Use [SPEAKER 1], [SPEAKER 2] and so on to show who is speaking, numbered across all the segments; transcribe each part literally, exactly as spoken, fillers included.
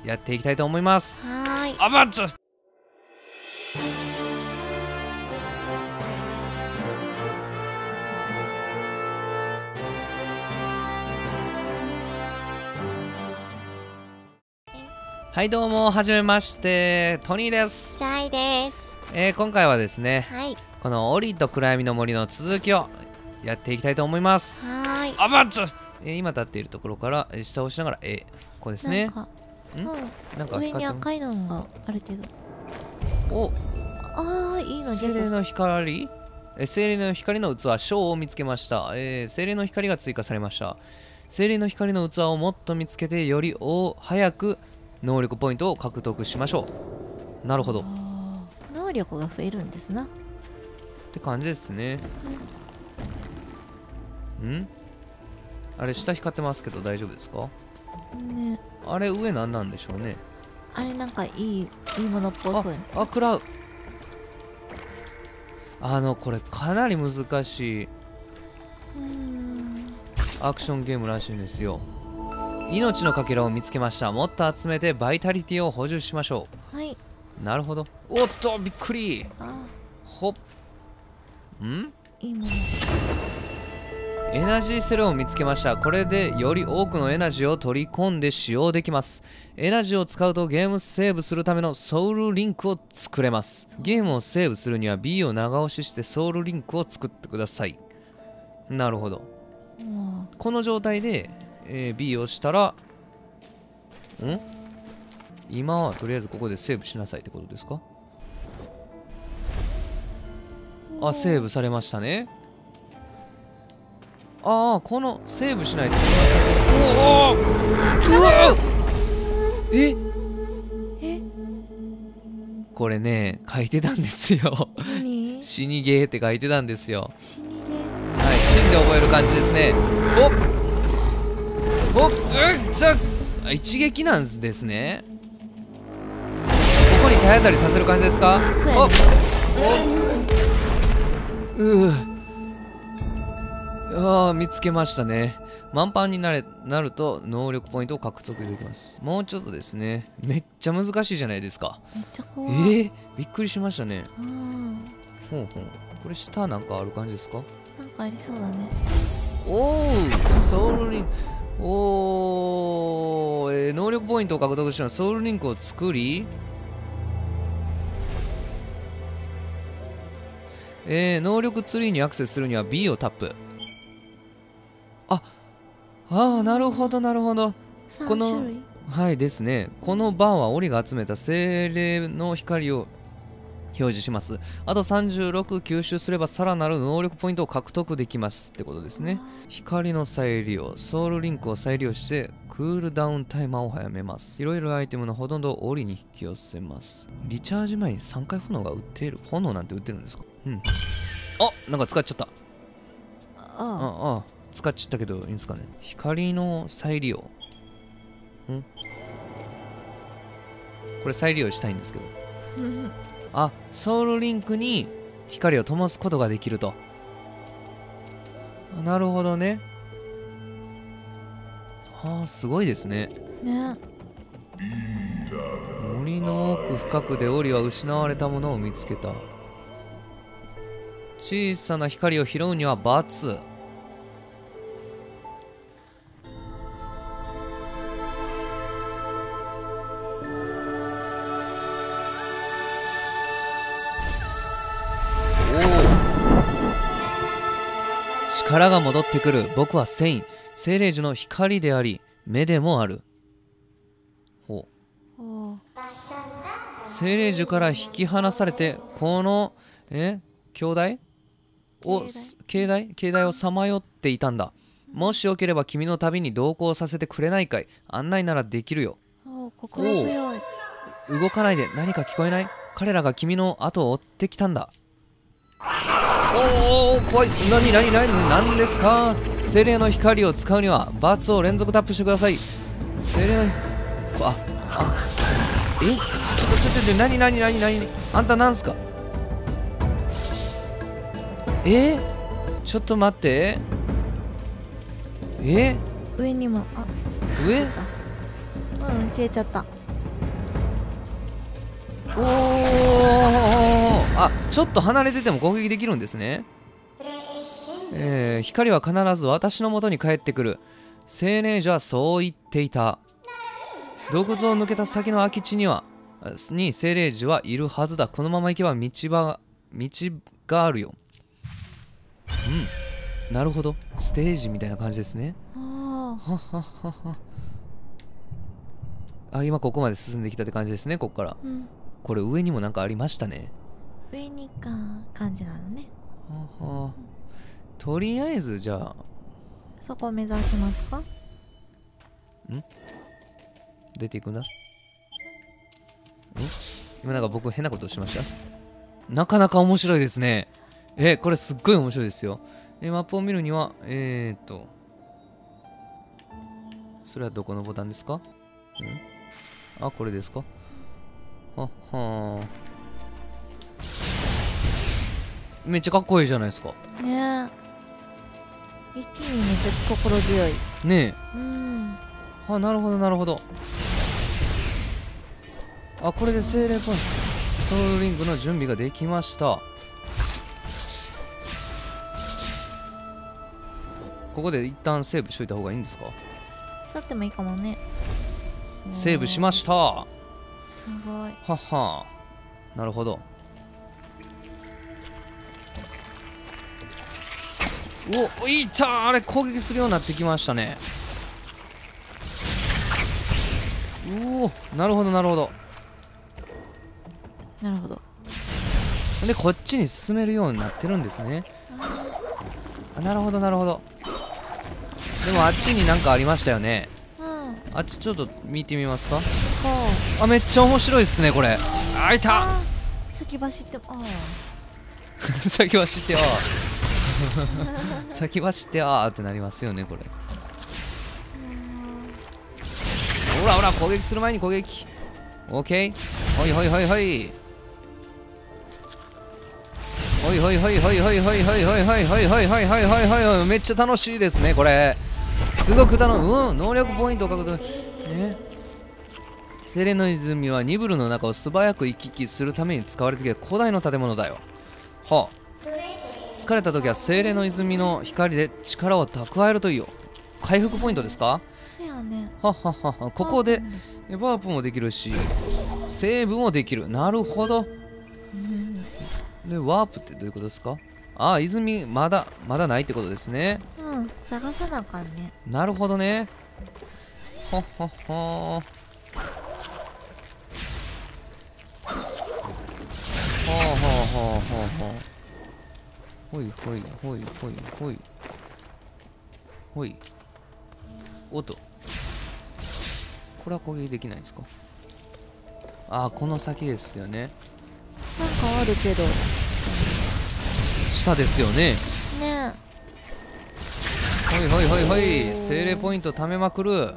[SPEAKER 1] やっていきたいと思います。
[SPEAKER 2] はーい。
[SPEAKER 1] あばっちょはいどうもはじめまして、トニーです。
[SPEAKER 2] ジャイです。
[SPEAKER 1] えー、今回はですね、
[SPEAKER 2] はい。
[SPEAKER 1] このオリと暗闇の森の続きをやっていきたいと思います。
[SPEAKER 2] はーい。
[SPEAKER 1] あばっちょ、えー、今立っているところからえー下を押しながら、えー、こうですね。
[SPEAKER 2] なんか、
[SPEAKER 1] ん
[SPEAKER 2] うん、
[SPEAKER 1] なんか
[SPEAKER 2] 上に
[SPEAKER 1] 光って
[SPEAKER 2] 赤いのがあるけど。
[SPEAKER 1] お、
[SPEAKER 2] ああ、いいのゲットし
[SPEAKER 1] 精霊の光、えー、精霊の光の器、章を見つけました。えー、精霊の光が追加されました。精霊の光の器をもっと見つけて、よりお早く能力ポイントを獲得しましょう。なるほど。
[SPEAKER 2] 能力が増えるんですな。
[SPEAKER 1] って感じですね。んあれ下光ってますけど大丈夫ですか
[SPEAKER 2] ね。
[SPEAKER 1] あれ上何なんでしょうね。
[SPEAKER 2] あれなんかいい、いいものっぽそうやね。
[SPEAKER 1] あ、あ、食らう。あのこれかなり難しいアクションゲームらしいんですよ。命のかけらを見つけました。もっと集めてバイタリティを補充しましょ
[SPEAKER 2] う。はい。
[SPEAKER 1] なるほど。おっとびっくり。
[SPEAKER 2] あ
[SPEAKER 1] ほっん
[SPEAKER 2] いいもの。
[SPEAKER 1] エナジーセルを見つけました。これでより多くのエナジーを取り込んで使用できます。エナジーを使うとゲームセーブするためのソウルリンクを作れます。ゲームをセーブするには B を長押ししてソウルリンクを作ってください。なるほど。この状態で、えー、B をしたらん今はとりあえずここでセーブしなさいってことですか。あ、セーブされましたね。ああ、このセーブしないと。おお、うわえ
[SPEAKER 2] え
[SPEAKER 1] これね書いてたんですよ。
[SPEAKER 2] 何
[SPEAKER 1] 死にゲーって書いてたんですよ。
[SPEAKER 2] 死にで
[SPEAKER 1] はい、死んで覚える感じですね。ほっほっ、うんちゃ一撃なんですね。ここに体当たりさせる感じですか。
[SPEAKER 2] そうやね。
[SPEAKER 1] うーあー見つけましたね。満帆になれなると能力ポイントを獲得できます。もうちょっとですね。めっちゃ難しいじゃないですか。
[SPEAKER 2] めっちゃ
[SPEAKER 1] え
[SPEAKER 2] 怖い。
[SPEAKER 1] ー、びっくりしましたね。
[SPEAKER 2] うん
[SPEAKER 1] ほうほう。これ下なんかある感じですか。
[SPEAKER 2] なんかありそうだね。
[SPEAKER 1] おーソウルリンク。おー、えー、能力ポイントを獲得したらソウルリンクを作り、えー、能力ツリーにアクセスするには B をタップ。ああー、なるほどなるほど。
[SPEAKER 2] さん
[SPEAKER 1] この
[SPEAKER 2] 種類。
[SPEAKER 1] はいですね。このバーはオリが集めた精霊の光を表示します。あとさんじゅうろく吸収すればさらなる能力ポイントを獲得できますってことですね。光の再利用、ソウルリンクを再利用してクールダウンタイマーを早めます。いろいろアイテムのほとんどをオリに引き寄せます。リチャージ前にさんかい炎が売っている。炎なんて売ってるんですか。うん。あ、なんか使っちゃった。
[SPEAKER 2] あ
[SPEAKER 1] ああ、使っちゃったけどいいんですかね。光の再利用。んこれ再利用したいんですけど。あ、ソウルリンクに光を灯すことができると。なるほどね。はあ、すごいですね。
[SPEAKER 2] ね。
[SPEAKER 1] 森の奥深くでオリは失われたものを見つけた。小さな光を拾うには×。力が戻ってくる。僕はセイン、精霊樹の光であり目でもある。ほう。
[SPEAKER 2] お
[SPEAKER 1] 精霊樹から引き離されてこのえ兄弟を境内境内をさまよっていたんだ。もしよければ君の旅に同行させてくれないかい。案内ならできるよ。
[SPEAKER 2] お心強い。
[SPEAKER 1] 動かないで。何か聞こえない。彼らが君の後を追ってきたんだ。おお怖い。何何何何ですか。精霊の光を使うにはバツを連続タップしてください。精霊のああえちょっとちょっとちょっと何何何何あんたなんすか。えちょっと待って。え
[SPEAKER 2] 上にもあ
[SPEAKER 1] 上
[SPEAKER 2] うん消えちゃった。
[SPEAKER 1] おお、あ、ちょっと離れてても攻撃できるんですね。えー、光は必ず私の元に帰ってくる。青年女はそう言っていた。洞窟を抜けた先の空き地にはに精霊樹はいるはずだ。このまま行けば道場道があるよ。うん、なるほど。ステージみたいな感じですね。
[SPEAKER 2] あ
[SPEAKER 1] はははは。あ、今ここまで進んできたって感じですね。ここから。
[SPEAKER 2] ー、うん、
[SPEAKER 1] これ上にもなんかありましたね。
[SPEAKER 2] 上にか感じなのね。
[SPEAKER 1] はは。とりあえずじゃあ
[SPEAKER 2] そこを目指しますか？
[SPEAKER 1] 出ていくんだ。ん今なんか僕変なことしました？なかなか面白いですね。え、これすっごい面白いですよ。え、マップを見るには、えーっと、それはどこのボタンですか？んあ、これですか？はっはー。めっちゃかっこいいじゃないですか。
[SPEAKER 2] ねえ、一気にめっちゃ心強い。
[SPEAKER 1] ね
[SPEAKER 2] うん、
[SPEAKER 1] え。あ、なるほどなるほど。あ、これで精霊ポイントソウルリングの準備ができました。ここで一旦セーブしといた方がいいんですか？
[SPEAKER 2] しとってもいいかもね。
[SPEAKER 1] セーブしました。は
[SPEAKER 2] すごい。
[SPEAKER 1] っは。なるほど。お、いったー。あれ攻撃するようになってきましたね。うお、なるほどなるほど。
[SPEAKER 2] なるほど。
[SPEAKER 1] でこっちに進めるようになってるんですね。あ、なるほどなるほど。でもあっちになんかありましたよね。
[SPEAKER 2] うん、
[SPEAKER 1] あっちちょっと見てみますか。
[SPEAKER 2] こ
[SPEAKER 1] あ、めっちゃ面白いですねこれ。あ、いた。
[SPEAKER 2] あ先走ってあ
[SPEAKER 1] 先走ってあ先走ってあーってなりますよねこれ。ほらほら攻撃する前に攻撃。オッケー。ほいほいほいほいほいほいほいほいほいほいほいほいほいほいほいほいほいほいほい。めっちゃ楽しいですねこれ。すごく楽しい。うん、能力ポイントを獲得。え、精霊の泉はニブルの中を素早く行き来するために使われてきた古代の建物だよ。はあ、疲れた時は精霊の泉の光で力を蓄えるといいよ。回復ポイントですか？
[SPEAKER 2] せやね。
[SPEAKER 1] はっはっはっは。ここでバープもできるしセーブもできる。なるほど。でワープってどういうことですか？ああ、泉まだまだないってことですね。
[SPEAKER 2] うん、探さなあかんね。
[SPEAKER 1] なるほどね。はっはっは。はあはあはあはあはあ。ほいほいほいほいほいほい。おっと、これは攻撃できないんですか？ああ、この先ですよね。
[SPEAKER 2] なんかあるけど。
[SPEAKER 1] 下ですよね。
[SPEAKER 2] ね
[SPEAKER 1] ほいほいほいほい。精霊ポイント貯めまくる。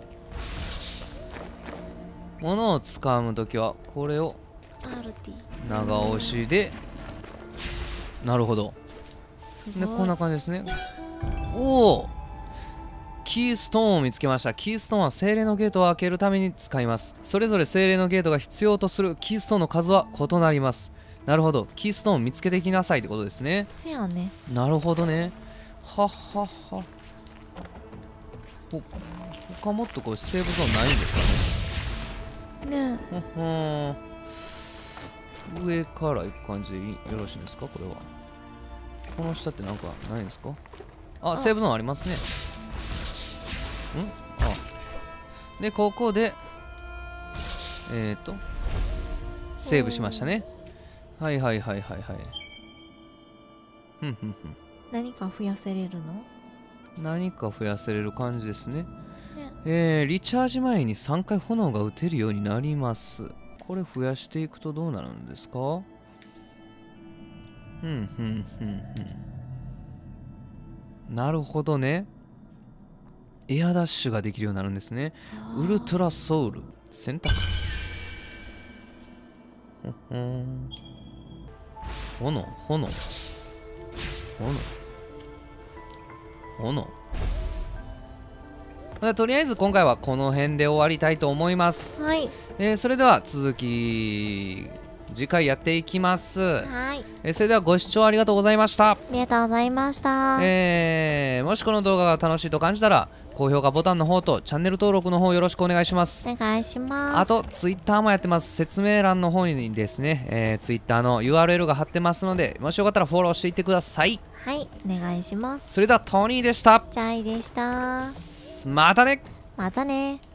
[SPEAKER 1] 物を掴むときはこれを
[SPEAKER 2] え、アールティー。
[SPEAKER 1] 長押しで。なるほど。でこんな感じですね。おお、キーストーンを見つけました。キーストーンは精霊のゲートを開けるために使います。それぞれ精霊のゲートが必要とするキーストーンの数は異なります。なるほど。キーストーンを見つけてきなさいってことですね。
[SPEAKER 2] せやね。
[SPEAKER 1] なるほどね。はっはっは。ほ他もっとこうセーブゾーンないんですかね。
[SPEAKER 2] ね
[SPEAKER 1] ふん、上から行く感じでよろしいんですか？これはこの下ってなんかないんですか？あ、セーブゾーンありますね。んあでここでえっ、ー、とセーブしましたね。はいはいはいはいはい。ふんふんふん。
[SPEAKER 2] 何か増やせれるの？
[SPEAKER 1] 何か増やせれる感じですね。
[SPEAKER 2] ね。
[SPEAKER 1] えー、リチャージ前にさんかい炎が打てるようになります。これ増やしていくとどうなるんですか？ふんふんふんふん。なるほどね。エアダッシュができるようになるんですね。ウルトラソウル選択。ほほん。炎炎炎炎。 でとりあえず今回はこの辺で終わりたいと思います。
[SPEAKER 2] はい。
[SPEAKER 1] えーそれでは続き次回やっていきます。
[SPEAKER 2] はい。
[SPEAKER 1] えーそれではご視聴ありがとうございました。
[SPEAKER 2] ありがとうございました。
[SPEAKER 1] えーもしこの動画が楽しいと感じたら高評価ボタンの方とチャンネル登録の方よろしくお願いします。
[SPEAKER 2] お願いします。
[SPEAKER 1] あと Twitter もやってます。説明欄の方にですね、えー、Twitter の ユーアールエル が貼ってますので、もしよかったらフォローしていってください。
[SPEAKER 2] はい、お願いします。
[SPEAKER 1] それではトニーでした。
[SPEAKER 2] チャイでした。
[SPEAKER 1] またね。
[SPEAKER 2] またね。